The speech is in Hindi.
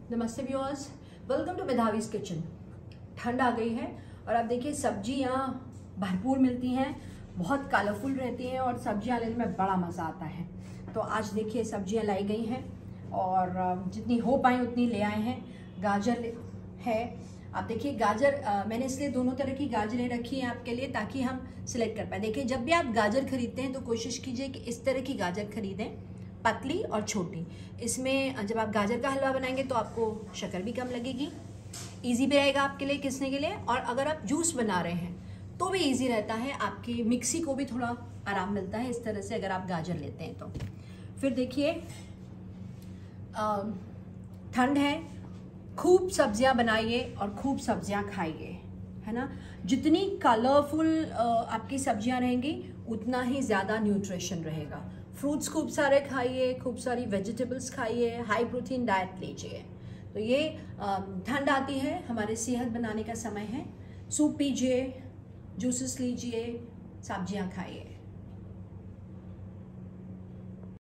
नमस्ते viewers, welcome to Medhavi's kitchen. ठंड आ गई है और आप देखिए सब्जियां भरपूर मिलती हैं, बहुत कलरफुल रहती हैं और सब्जियां लेने में बड़ा मज़ा आता है। तो आज देखिए सब्जियां लाई गई हैं और जितनी हो पाए उतनी ले आए हैं। गाजर है, आप देखिए गाजर मैंने इसलिए दोनों तरह की गाजरें रखी हैं आपके लिए ताकि हम सिलेक्ट कर पाए। देखिए जब भी आप गाजर खरीदते हैं तो कोशिश कीजिए कि इस तरह की गाजर खरीदें, पतली और छोटी। इसमें जब आप गाजर का हलवा बनाएंगे तो आपको शक्कर भी कम लगेगी, इजी भी रहेगा आपके लिए किसने के लिए। और अगर आप जूस बना रहे हैं तो भी इजी रहता है, आपकी मिक्सी को भी थोड़ा आराम मिलता है इस तरह से अगर आप गाजर लेते हैं तो। फिर देखिए ठंड है, खूब सब्जियां बनाइए और खूब सब्जियां खाइए, है ना। जितनी कलरफुल आपकी सब्जियां रहेंगी उतना ही ज़्यादा न्यूट्रिशन रहेगा। फ्रूट्स खूब सारे खाइए, खूब सारी वेजिटेबल्स खाइए, हाई प्रोटीन डाइट लीजिए। तो ये ठंड आती है, हमारे सेहत बनाने का समय है। सूप पीजिए, जूसेस लीजिए, सब्जियां खाइए।